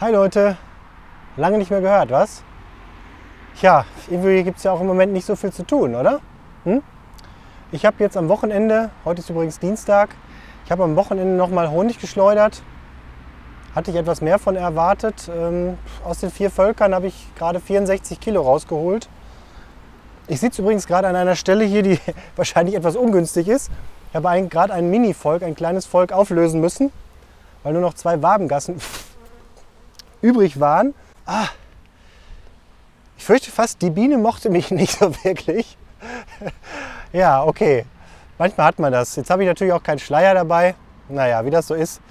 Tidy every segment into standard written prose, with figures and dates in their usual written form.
Hi Leute, lange nicht mehr gehört, was? Tja, irgendwie gibt es ja auch im Moment nicht so viel zu tun, oder? Ich habe jetzt am Wochenende, heute ist übrigens Dienstag, ich habe am Wochenende nochmal Honig geschleudert. Hatte ich etwas mehr von erwartet. Aus den 4 Völkern habe ich gerade 64 Kilo rausgeholt. Ich sitze übrigens gerade an einer Stelle hier, die wahrscheinlich etwas ungünstig ist. Ich habe gerade ein Mini-Volk, ein kleines Volk auflösen müssen, weil nur noch 2 Wabengassen übrig waren. Ich fürchte fast, die Biene mochte mich nicht so wirklich. Ja, okay. Manchmal hat man das. Jetzt habe ich natürlich auch keinen Schleier dabei. Naja, wie das so ist.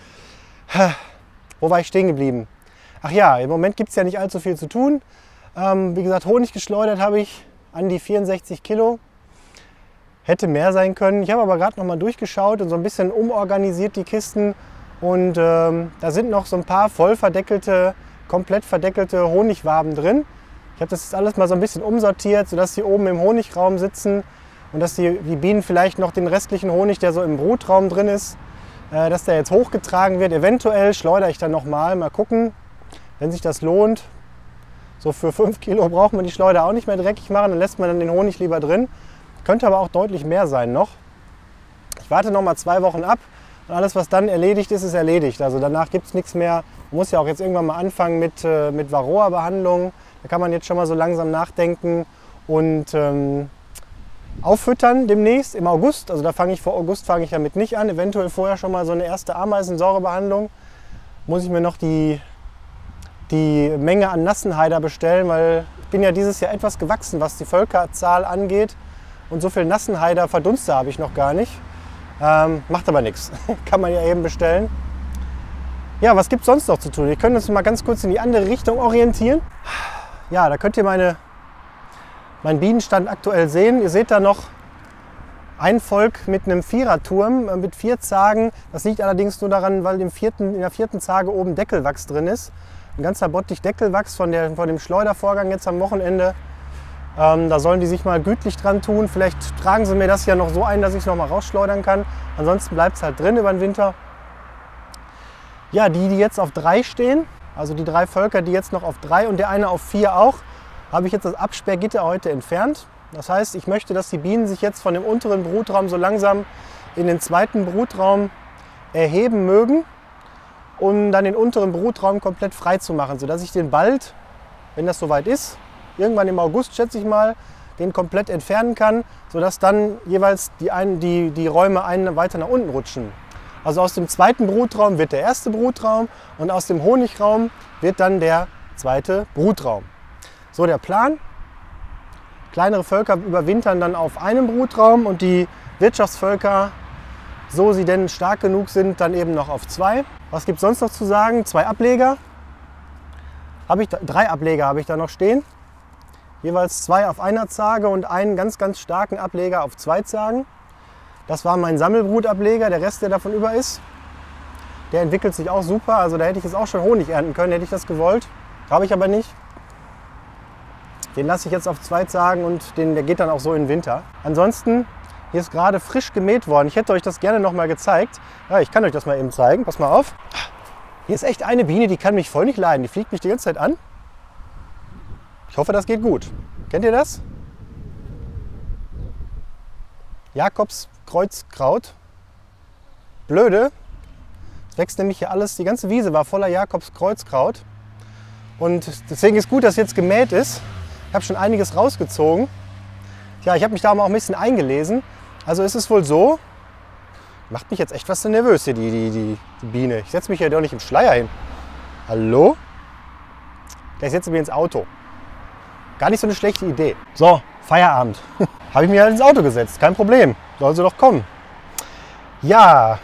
Wo war ich stehen geblieben? Ach ja, im Moment gibt es ja nicht allzu viel zu tun. Wie gesagt, Honig geschleudert habe ich an die 64 Kilo. Hätte mehr sein können. Ich habe aber gerade noch mal durchgeschaut und so ein bisschen umorganisiert die Kisten. Und da sind noch so ein paar voll verdeckelte, komplett verdeckelte Honigwaben drin. Ich habe das jetzt alles mal so ein bisschen umsortiert, sodass die oben im Honigraum sitzen und dass die Bienen vielleicht noch den restlichen Honig, der so im Brutraum drin ist, dass der jetzt hochgetragen wird. Eventuell schleudere ich dann nochmal, mal gucken, wenn sich das lohnt. So für 5 Kilo braucht man die Schleuder auch nicht mehr dreckig machen, dann lässt man dann den Honig lieber drin. Könnte aber auch deutlich mehr sein noch. Ich warte noch mal 2 Wochen ab und alles, was dann erledigt ist, ist erledigt. Also danach gibt es nichts mehr. Man muss ja auch jetzt irgendwann mal anfangen mit Varroa-Behandlung. Da kann man jetzt schon mal so langsam nachdenken und auffüttern demnächst im August. Also vor August fange ich damit nicht an. Eventuell vorher schon mal so eine erste Ameisensäurebehandlung. Muss ich mir noch die Menge an Nassenheider bestellen, weil ich bin ja dieses Jahr etwas gewachsen, was die Völkerzahl angeht. Und so viel Nassenheider Verdunster habe ich noch gar nicht. Macht aber nichts. Kann man ja eben bestellen. Ja, was gibt es sonst noch zu tun? Wir können uns mal ganz kurz in die andere Richtung orientieren. Ja, da könnt ihr meinen Bienenstand aktuell sehen. Ihr seht da noch ein Volk mit einem Viererturm mit 4 Zagen. Das liegt allerdings nur daran, weil in der 4. Zage oben Deckelwachs drin ist. Ein ganzer Bottich Deckelwachs von dem Schleudervorgang jetzt am Wochenende. Da sollen die sich mal gütlich dran tun. Vielleicht tragen sie mir das ja noch so ein, dass ich es noch mal rausschleudern kann. Ansonsten bleibt es halt drin über den Winter. Ja, die jetzt auf 3 stehen, also die 3 Völker, die jetzt noch auf 3 und der eine auf 4 auch, habe ich jetzt das Absperrgitter heute entfernt. Das heißt, ich möchte, dass die Bienen sich jetzt von dem unteren Brutraum so langsam in den 2. Brutraum erheben mögen, um dann den unteren Brutraum komplett frei zu machen, sodass ich den bald, wenn das soweit ist, irgendwann im August, schätze ich mal, den komplett entfernen kann, sodass dann jeweils die Räume weiter nach unten rutschen. Also aus dem 2. Brutraum wird der 1. Brutraum und aus dem Honigraum wird dann der 2. Brutraum. So der Plan. Kleinere Völker überwintern dann auf einem Brutraum und die Wirtschaftsvölker, so sie denn stark genug sind, dann eben noch auf 2. Was gibt es sonst noch zu sagen? 2 Ableger. 3 Ableger habe ich da noch stehen. Jeweils 2 auf einer Zage und einen ganz, ganz starken Ableger auf 2 Zagen. Das war mein Sammelbrutableger, der Rest, der davon über ist. Der entwickelt sich auch super, also da hätte ich jetzt auch schon Honig ernten können, hätte ich das gewollt. Habe ich aber nicht. Den lasse ich jetzt auf 2 Zagen und der geht dann auch so in den Winter. Ansonsten, hier ist gerade frisch gemäht worden. Ich hätte euch das gerne noch mal gezeigt. Ja, ich kann euch das mal eben zeigen. Pass mal auf. Hier ist echt eine Biene, die kann mich voll nicht leiden. Die fliegt mich die ganze Zeit an. Ich hoffe, das geht gut. Kennt ihr das? Jakobskreuzkraut. Blöde. Es wächst nämlich hier alles, die ganze Wiese war voller Jakobskreuzkraut. Und deswegen ist gut, dass jetzt gemäht ist. Ich habe schon einiges rausgezogen. Ja, ich habe mich da mal auch ein bisschen eingelesen. Also ist es wohl so, macht mich jetzt echt was so nervös hier, die Biene. Ich setze mich ja doch nicht im Schleier hin. Hallo? Gleich setze ich mich ins Auto. Gar nicht so eine schlechte Idee. So, Feierabend. Habe ich mir halt ins Auto gesetzt, kein Problem. Soll sie doch kommen. Ja.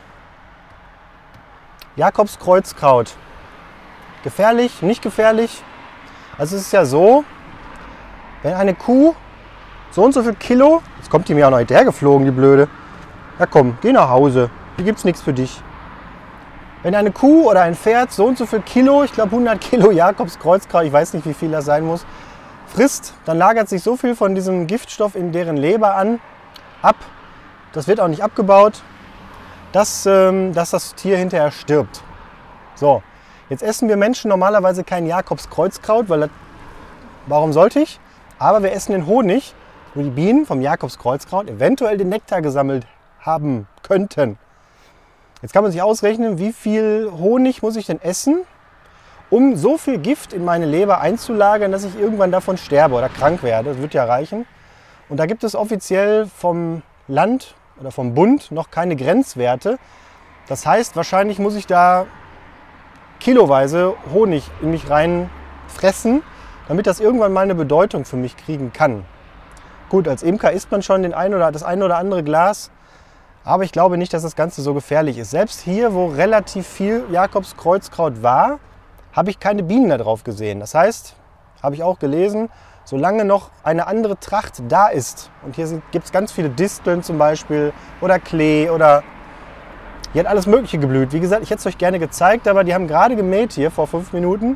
Jakobskreuzkraut. Gefährlich, nicht gefährlich? Also es ist ja so, wenn eine Kuh so und so viel Kilo, jetzt kommt die mir auch noch hinterher geflogen, die Blöde. Ja komm, geh nach Hause, hier gibt es nichts für dich. Wenn eine Kuh oder ein Pferd so und so viel Kilo, ich glaube 100 Kilo Jakobskreuzkraut, ich weiß nicht, wie viel das sein muss, frisst, dann lagert sich so viel von diesem Giftstoff in deren Leber ab, das wird auch nicht abgebaut, dass das Tier hinterher stirbt. So, Jetzt essen wir Menschen normalerweise kein Jakobskreuzkraut, weil warum sollte ich? Aber wir essen den Honig, wo die Bienen vom Jakobskreuzkraut eventuell den Nektar gesammelt haben könnten. Jetzt kann man sich ausrechnen, wie viel Honig muss ich denn essen, um so viel Gift in meine Leber einzulagern, dass ich irgendwann davon sterbe oder krank werde. Das wird ja reichen. Und da gibt es offiziell vom Land oder vom Bund noch keine Grenzwerte. Das heißt, wahrscheinlich muss ich da kiloweise Honig in mich reinfressen, damit das irgendwann mal eine Bedeutung für mich kriegen kann. Gut, als Imker isst man schon das ein oder andere Glas, aber ich glaube nicht, dass das Ganze so gefährlich ist. Selbst hier, wo relativ viel Jakobskreuzkraut war, habe ich keine Bienen da drauf gesehen. Das heißt, habe ich auch gelesen, solange noch eine andere Tracht da ist, und hier gibt es ganz viele Disteln zum Beispiel oder Klee oder hier hat alles Mögliche geblüht. Wie gesagt, ich hätte es euch gerne gezeigt, aber die haben gerade gemäht hier vor 5 Minuten.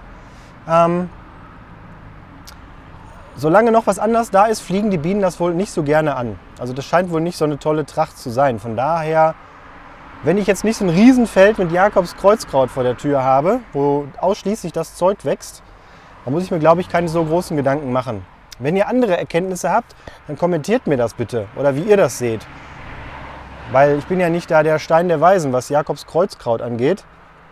Solange noch was anderes da ist, fliegen die Bienen das wohl nicht so gerne an. Also das scheint wohl nicht so eine tolle Tracht zu sein. Von daher, wenn ich jetzt nicht so ein Riesenfeld mit Jakobskreuzkraut vor der Tür habe, wo ausschließlich das Zeug wächst, dann muss ich mir, glaube ich, keine so großen Gedanken machen. Wenn ihr andere Erkenntnisse habt, dann kommentiert mir das bitte oder wie ihr das seht. Weil ich bin ja nicht da der Stein der Weisen, was Jakobskreuzkraut angeht.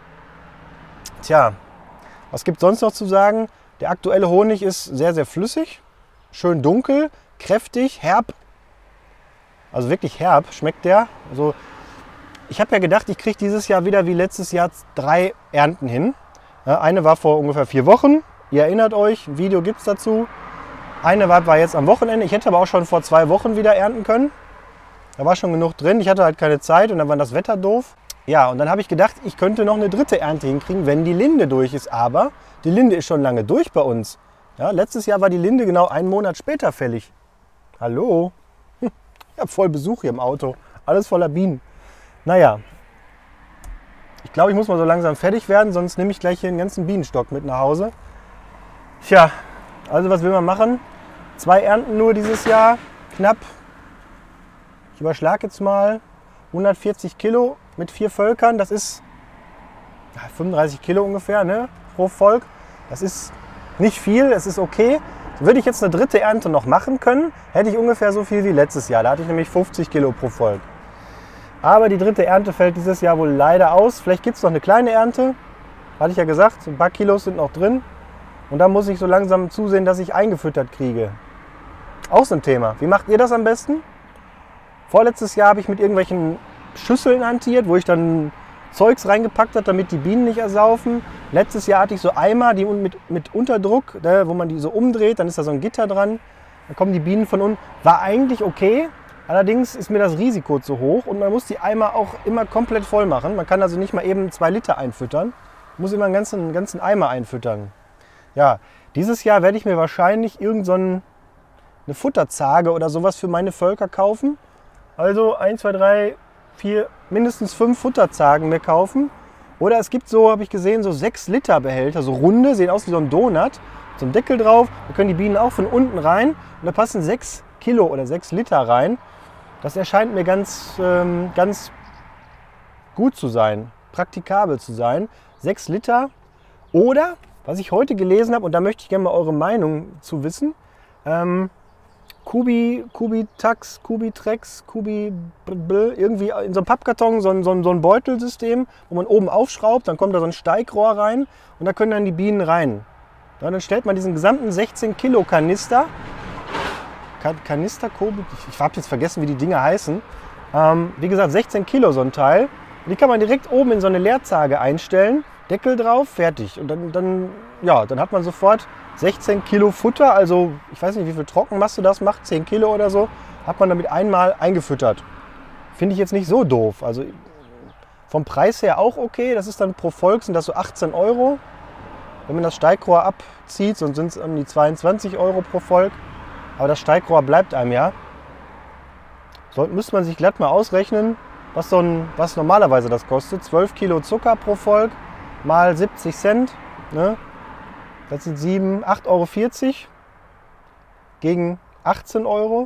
Tja, was gibt es sonst noch zu sagen? Der aktuelle Honig ist sehr, sehr flüssig, schön dunkel, kräftig, herb. Also wirklich herb schmeckt der. Also ich habe ja gedacht, ich kriege dieses Jahr wieder wie letztes Jahr 3 Ernten hin. Eine war vor ungefähr 4 Wochen. Ihr erinnert euch, ein Video gibt es dazu. Eine war jetzt am Wochenende. Ich hätte aber auch schon vor 2 Wochen wieder ernten können. Da war schon genug drin. Ich hatte halt keine Zeit und dann war das Wetter doof. Ja, und dann habe ich gedacht, ich könnte noch eine 3. Ernte hinkriegen, wenn die Linde durch ist. Aber die Linde ist schon lange durch bei uns. Ja, letztes Jahr war die Linde genau 1 Monat später fällig. Hallo? Ich habe voll Besuch hier im Auto. Alles voller Bienen. Naja, ich glaube, ich muss mal so langsam fertig werden, sonst nehme ich gleich hier den ganzen Bienenstock mit nach Hause. Tja, also was will man machen? 2 Ernten nur dieses Jahr, knapp. Ich überschlage jetzt mal 140 Kilo mit 4 Völkern. Das ist 35 Kilo ungefähr, ne, pro Volk. Das ist nicht viel, es ist okay. Würde ich jetzt eine 3. Ernte noch machen können, hätte ich ungefähr so viel wie letztes Jahr. Da hatte ich nämlich 50 Kilo pro Volk. Aber die 3. Ernte fällt dieses Jahr wohl leider aus. Vielleicht gibt es noch eine kleine Ernte. Hatte ich ja gesagt, ein paar Kilos sind noch drin. Und da muss ich so langsam zusehen, dass ich eingefüttert kriege. Auch so ein Thema. Wie macht ihr das am besten? Vorletztes Jahr habe ich mit irgendwelchen Schüsseln hantiert, wo ich dann Zeugs reingepackt habe, damit die Bienen nicht ersaufen. Letztes Jahr hatte ich so Eimer, die mit Unterdruck, wo man die so umdreht, dann ist da so ein Gitter dran. Dann kommen die Bienen von unten. War eigentlich okay, allerdings ist mir das Risiko zu hoch und man muss die Eimer auch immer komplett voll machen. Man kann also nicht mal eben 2 Liter einfüttern, man muss immer einen ganzen Eimer einfüttern. Ja, dieses Jahr werde ich mir wahrscheinlich eine Futterzage oder sowas für meine Völker kaufen. Also 1, 2, 3, 4, mindestens 5 Futterzagen mir kaufen. Oder es gibt so, habe ich gesehen, so 6 Liter Behälter, so runde, sehen aus wie so ein Donut, so ein Deckel drauf. Da können die Bienen auch von unten rein und da passen 6 Kilo oder 6 Liter rein. Das erscheint mir ganz gut zu sein, praktikabel zu sein. 6 Liter oder, was ich heute gelesen habe, und da möchte ich gerne mal eure Meinung zu wissen, Kubitax, Kubitrex, irgendwie in so einem Pappkarton so ein Beutelsystem, wo man oben aufschraubt, dann kommt da so ein Steigrohr rein und da können dann die Bienen rein. Ja, dann stellt man diesen gesamten 16 Kilo Kanister, ich habe jetzt vergessen, wie die Dinger heißen, wie gesagt 16 Kilo so ein Teil, und die kann man direkt oben in so eine Leerzage einstellen, Deckel drauf, fertig. Und dann hat man sofort 16 Kilo Futter, also ich weiß nicht, wie viel Trockenmasse das macht, 10 Kilo oder so, hat man damit einmal eingefüttert. Finde ich jetzt nicht so doof. Also vom Preis her auch okay, das ist dann pro Volk sind das so 18 Euro. Wenn man das Steigrohr abzieht, sonst sind es um die 22 Euro pro Volk. Aber das Steigrohr bleibt einem ja. Müsste man sich glatt mal ausrechnen, was normalerweise das kostet. 12 Kilo Zucker pro Volk mal 70 Cent. Ne? Das sind 8,40 Euro gegen 18 Euro.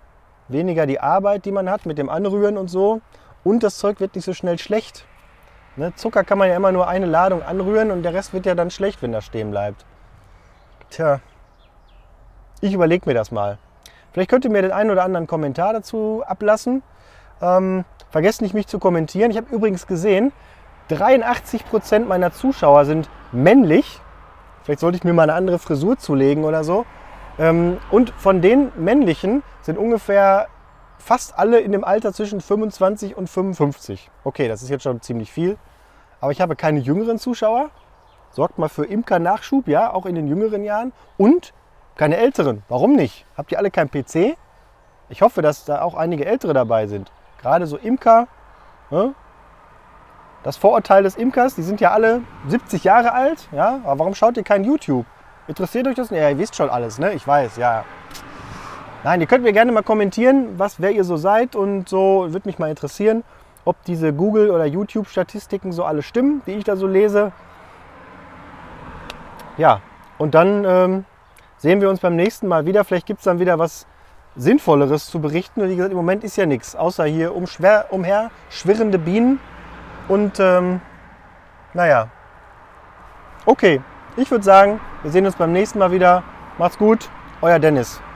Weniger die Arbeit, die man hat mit dem Anrühren und so. Und das Zeug wird nicht so schnell schlecht. Ne? Zucker kann man ja immer nur eine Ladung anrühren und der Rest wird ja dann schlecht, wenn das stehen bleibt. Tja, ich überlege mir das mal. Vielleicht könnt ihr mir den einen oder anderen Kommentar dazu ablassen. Vergesst nicht, mich zu kommentieren. Ich habe übrigens gesehen, 83% meiner Zuschauer sind männlich. Vielleicht sollte ich mir mal eine andere Frisur zulegen oder so. Und von den männlichen sind ungefähr fast alle in dem Alter zwischen 25 und 55. Okay, das ist jetzt schon ziemlich viel. Aber ich habe keine jüngeren Zuschauer. Sorgt mal für Imker-Nachschub, ja, auch in den jüngeren Jahren. Und keine älteren. Warum nicht? Habt ihr alle kein PC? Ich hoffe, dass da auch einige Ältere dabei sind. Gerade so Imker. Ne? Das Vorurteil des Imkers, die sind ja alle 70 Jahre alt. Ja? Aber warum schaut ihr kein YouTube? Interessiert euch das? Ja, ihr wisst schon alles, ne? Ich weiß, ja. Nein, ihr könnt mir gerne mal kommentieren, wer ihr so seid und so. Würde mich mal interessieren, ob diese Google- oder YouTube-Statistiken so alle stimmen, die ich da so lese. Ja, und dann sehen wir uns beim nächsten Mal wieder. Vielleicht gibt es dann wieder was Sinnvolleres zu berichten. Und wie gesagt, im Moment ist ja nichts, außer hier umher schwirrende Bienen. Und naja, okay. Ich würde sagen, wir sehen uns beim nächsten Mal wieder. Macht's gut, euer Dennis.